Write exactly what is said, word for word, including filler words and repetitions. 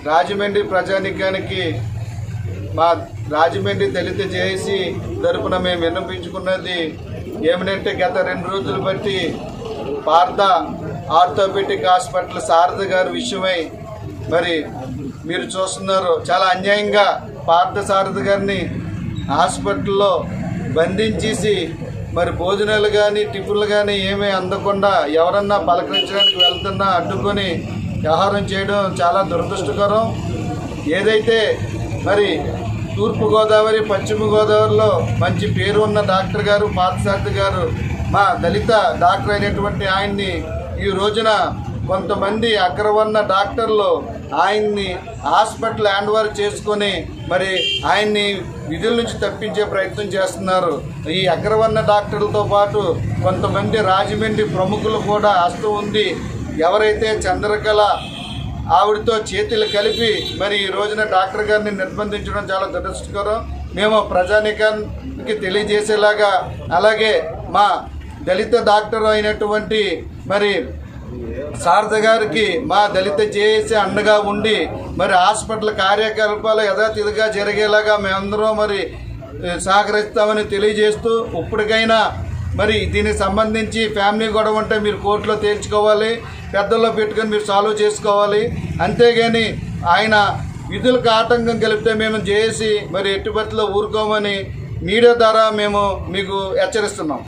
రాజమండ్రి ప్రజానికానికి మా రాజమండ్రి దళిత జేఏసీ తరపున మేము విన్నపించుకున్నది ఏమిటంటే గత రెండు రోజులు బట్టి పార్థ ఆర్థోపెడిక్ హాస్పిటల్ శారద గారి విషయమై మరి మీరు చూస్తున్నారు, చాలా అన్యాయంగా పార్థ శారద గారిని హాస్పిటల్లో బంధించేసి మరి భోజనాలు కానీ టిఫిన్లు కానీ ఏమీ అందకుండా ఎవరన్నా పలకరించడానికి వెళ్తున్నా అడ్డుకొని వ్యవహారం చేయడం చాలా దురదృష్టకరం. ఏదైతే మరి తూర్పుగోదావరి పశ్చిమ గోదావరిలో మంచి పేరు ఉన్న డాక్టర్ గారు పార్థసారథి గారు మా దళిత డాక్టర్ అయినటువంటి ఆయన్ని ఈ రోజున కొంతమంది అగ్రవర్ణ డాక్టర్లు ఆయన్ని హాస్పిటల్ హ్యాండ్ ఓవర్ చేసుకొని మరి ఆయన్ని విధుల నుంచి తప్పించే ప్రయత్నం చేస్తున్నారు. ఈ అగ్రవర్ణ డాక్టర్లతో పాటు కొంతమంది రాజమండ్రి ప్రముఖులు కూడా హస్తం ఉంది. ఎవరైతే చంద్రకళ ఆవిడతో చేతులు కలిపి మరి ఈ రోజున డాక్టర్ గారిని నిర్బంధించడం చాలా దురదృష్టకరం. మేము ప్రజానికానికి తెలియజేసేలాగా అలాగే మా దళిత డాక్టర్ అయినటువంటి మరి శారద గారికి మా దళిత జేఏసీ అండగా ఉండి మరి హాస్పిటల్ కార్యకలాపాలు యథాతిథిగా జరిగేలాగా మేమందరం మరి సహకరిస్తామని తెలియజేస్తూ ఇప్పటికైనా మరి దీనికి సంబంధించి ఫ్యామిలీ గొడవ ఉంటే మీరు కోర్టులో తేల్చుకోవాలి, పెద్దల్లో పెట్టుకొని మీరు సాల్వ్ చేసుకోవాలి. అంతేగాని ఆయన విధులకు ఆటంకం కలిపితే మేము జేఏసీ మరి ఎట్టుబడిలో ఊరుకోమని మీడియా ద్వారా మేము మీకు హెచ్చరిస్తున్నాం.